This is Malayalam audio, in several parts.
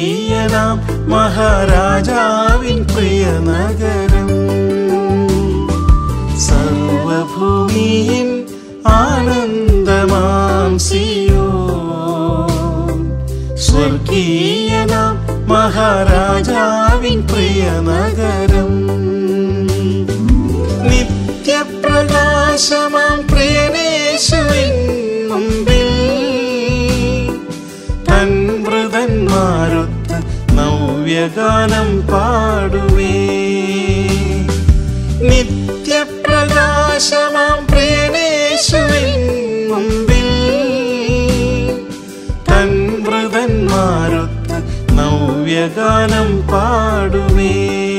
സ്വർഗീയനാം മഹാരാജാവിൻ പ്രിയ നഗരം. സർവഭൂമിയിൻ ആനന്ദമാം സിയോൻ, സ്വർഗീയനാം മഹാരാജാവിൻ പ്രിയ നഗരം. നിത്യപ്രകാശമാം പ്രിയനേശുവിൻ മുമ്പിൽ തൻ വൃതന്മാരൊത്ത് നവ്യഗാനം പാടുവേ. നിത്യപ്രകാശമാം പ്രിയനേശുവിൻ മുമ്പിൽ തൻ വൃതന്മാരൊത്ത് നവ്യഗാനം പാടുവേ.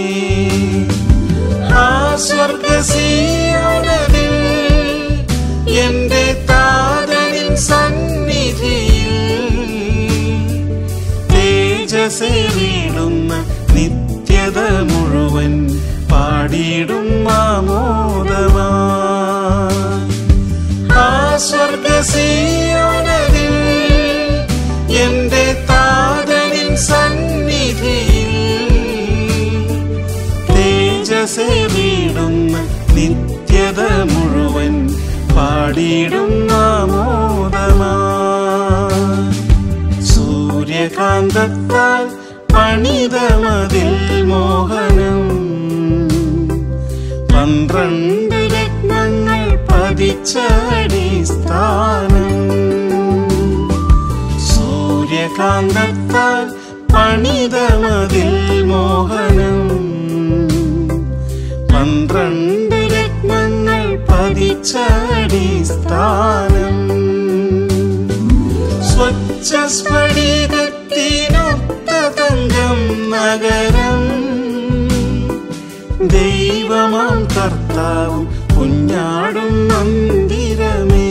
ആ സ്വർഗസീയോനതിൽ എന്റെ താതനിൻ സന്നിധിയിൽ തേജസ്സേറിടുന്ന നിത്യത മുഴുവൻ പാടിയിടും ആമോദമായി. ആ സ്വർഗസീയോനതിൽ എന്റെ താതനിൻ സന്നിധിയിൽ തേജസ്സേറിടുന്ന നിത്യത മുഴുവൻ പാടിയിടും ആമോദമായി. സൂര്യകാന്തത്താൽ പണിതമതിൽ മോഹനം, 12 രത്നങ്ങൾ പതിച്ച അടിസ്ഥാനം. സൂര്യകാന്തത്താൽ പണിതമതിൽ മോഹനം, 12 രത്നങ്ങൾ പതിച്ച അടിസ്ഥാനം. സ്വച്ഛ സ്ഫടികത്തിനൊത്ത തങ്കം നഗരം, ദൈവമാം കർത്താവും കുഞ്ഞാടും മന്ദിരമേ.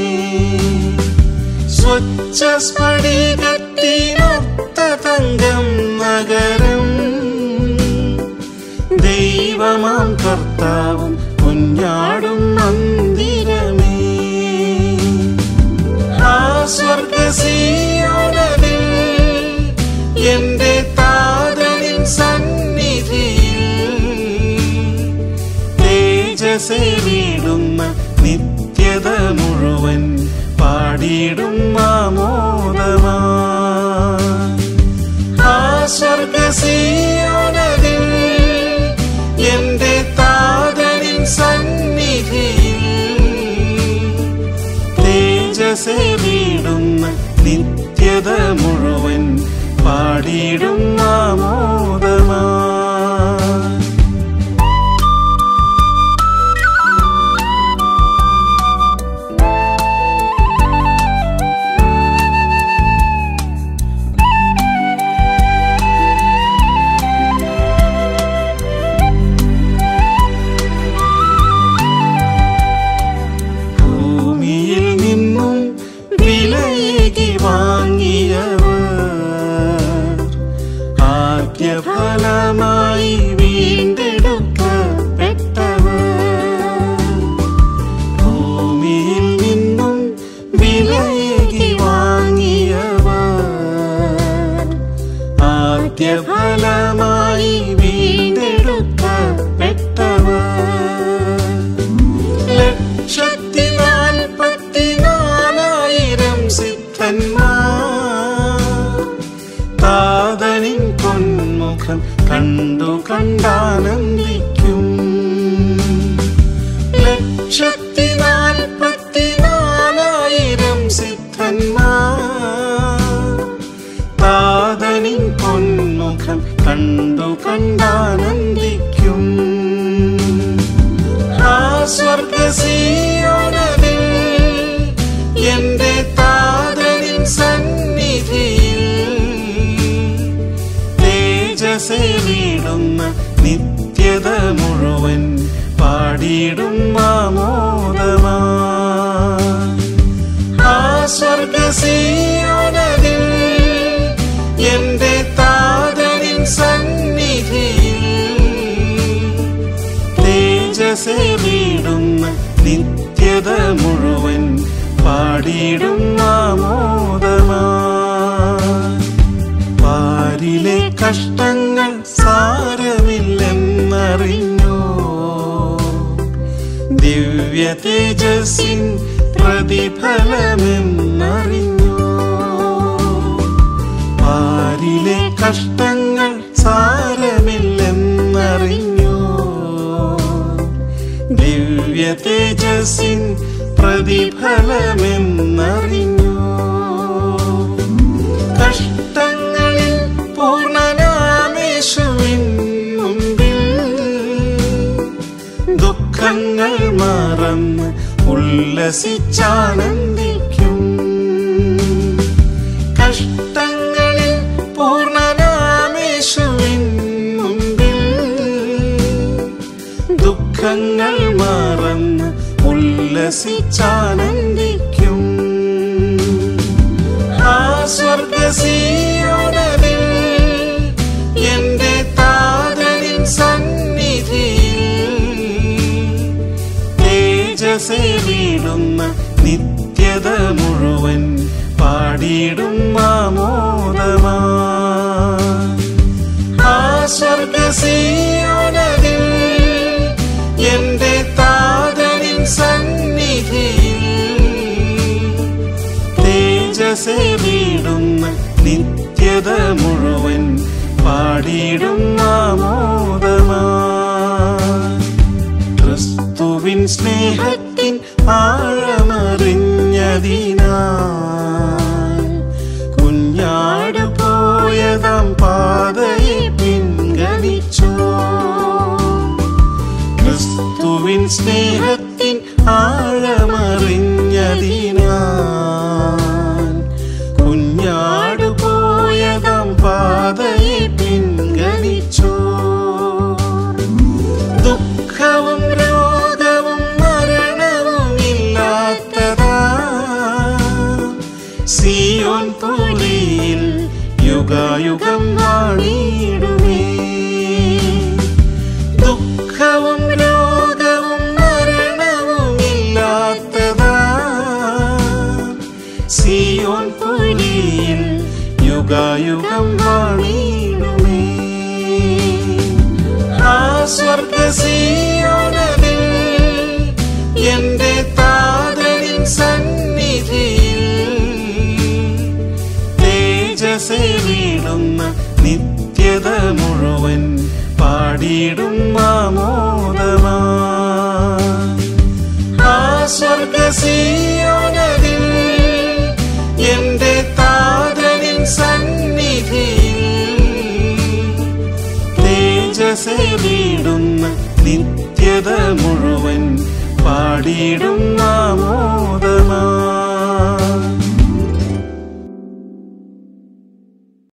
സ്വച്ഛ സ്ഫടികത്തിനൊത്ത തങ്കം നഗരം, ദൈവമാം കർത്താവും കുഞ്ഞാടും മന്ദിരമേ. ആ സ്വർഗസീയോനതിൽ എന്റെ താതനിൻ സന്നിധിയിൽ തേജസ്സേറിടുന്ന നിത്യത മുഴുവൻ പാടിയിടും ആമോദമായി. ആ സ്വർഗസീയോനതിൽ എന്റെ താതനിൻ സന്നിധിയിൽ തേജസ്സേറിടുന്ന നിത്യത മുഴുവൻ പാടിയിടും ആമോദമായി. ഭൂമിയിൽ നിന്നും വിലയേകി വാങ്ങിയവർ, ആദ്യഫലമായി വീണ്ടെടുക്കപ്പെട്ടവർ. ഭൂമിയിൽ നിന്നും വിലയേകി വാങ്ങിയവർ, ആദ്യഫലമായി വീണ്ടെടുക്കപ്പെട്ടവർ. 144,000 സിദ്ധന്മാർ താതനിൻ പൊന്മുഖം കണ്ടു കണ്ടാനന്ദിക്കും. 144,000 സിദ്ധന്മാർ താതനിൻ പൊന്മുഖം കണ്ടു കണ്ടാനന്ദിക്കും. ആ സ്വർഗസീയോനതിൽ എന്റെ താതനിൻ സന്നിധിയിൽ തേജസ്സേറിടുന്ന നിത്യത മുഴുവൻ പാടിയിടും ആമോദമായി. ആ സ്വർഗസീയോനതിൽ എന്റെ താതനിൻ സന്നിധിയിൽ തേജസ്സേറിടുന്ന നിത്യത മുഴുവൻ പാടിയിടും ആമോദമായി. പാരിലെ കഷ്ടങ്ങൾ സാരമില്ലെന്നറിഞ്ഞോ ദിവ്യ തേജസ്സിൻ പ്രതിഫലമെന്നറിഞ്ഞോ പാരിലെ കഷ്ടങ്ങൾ സാരമില്ലെന്നറിഞ്ഞോ ദിവ്യ തേജസ്സിൻ പ്രതിഫലമെന്നറിഞ്ഞോ കഷ്ടങ്ങളിൽ പൂർണ്ണനാമേശുവിൻ മുമ്പിൽ ദുഃഖങ്ങൾ മറന്ന് ഉല്ലസിച്ചാനന്ദിക്കും കഷ്ടങ്ങളിൽ പൂർണ്ണനാമേശുവിൻ മുമ്പിൽ ദുഃഖങ്ങൾ മറന്ന് ഉല്ലസിച്ചാനന്ദിക്കും ആ സ്വർഗ്ഗസീയോനിൽ എന്റെ താതനിൻ സന്നിധിയിൽ തേജസ്സേറിടുന്ന നിത്യത മുഴുവൻ പാടിയിടും ആമോദമായി ആ സ്വർഗ്ഗസീയോനിൽ എന്റെ താതനിൻ സന്നിധിയിൽ തേജസ്സേറിടുന്ന നിത്യത മുഴുവൻ പാടിയിടും ആമോദമായി ക്രിസ്തുവിൻ സ്നേഹത്തിൻ ആഴമറിഞ്ഞതിനാൽ കുഞ്ഞാട് പോയതാം പാതയെ പിൻഗണിച്ചോ ക്രിസ്തുവിൻ സ്നേഹത്തിൻ ആഴമറിഞ്ഞതിനാൽ കുഞ്ഞാട് പോയതാം പാതയെ പിൻഗണിച്ചോ ദുഃഖവും രോഗവും മരണവും ഇല്ലാത്തതാ സിയോൻ പുലിയിൽ യുഗായുഗം വാണിടുമേ ദുഃഖവും രോഗവും മരണവും ഇല്ലാത്തതാ സിയോൻ പുലിയിൽ യുഗായുഗം വാണിടുമേ ആ സ്വർഗ്ഗസീയോനിൽ എന്റെ താതനിൻ സന്നിധിയിൽ തേജസ്സേറിടുന്ന നിത്യത മുഴുവൻ പാടിയിടും ആമോദമായി ആ സ്വർഗ്ഗസീയോനിൽ എന്റെ താതനിൻ സന്നിധിയിൽ തേജസ്സേറിടുന്ന നിത്യത മുഴുവൻ പാടിയിടും ആമോദമായി